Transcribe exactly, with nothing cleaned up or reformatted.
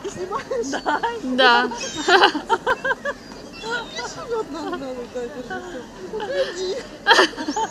Ты снимаешь? Да. Да. Живет надо, надо, да, держи. Уходи.